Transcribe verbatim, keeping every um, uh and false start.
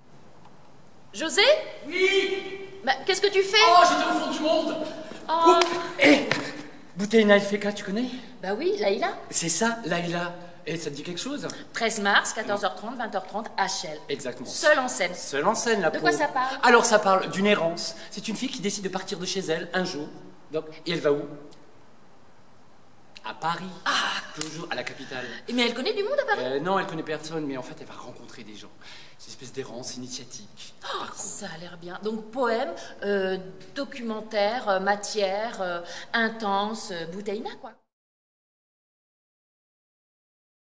José? Oui. Bah, qu'est-ce que tu fais? Oh, j'étais au fond du monde. Oh. Hé, Bouteyna El Feka, tu connais? Bah oui, Laïla. C'est ça, Laïla. Et ça te dit quelque chose? treize mars, quatorze heures trente, vingt heures trente, H L. Exactement. Seule en scène. Seule en scène, la De pauvre. quoi ça parle? Alors, ça parle d'une errance. C'est une fille qui décide de partir de chez elle un jour. Donc, et elle va où? À Paris. Ah. Toujours à la capitale. Mais elle connaît du monde à Paris? Euh, non, elle connaît personne, mais en fait, elle va rencontrer des gens. C'est une espèce d'errance initiatique. Oh, ça a l'air bien. Donc, poème, euh, documentaire, euh, matière, euh, intense, euh, Bouteyna, quoi.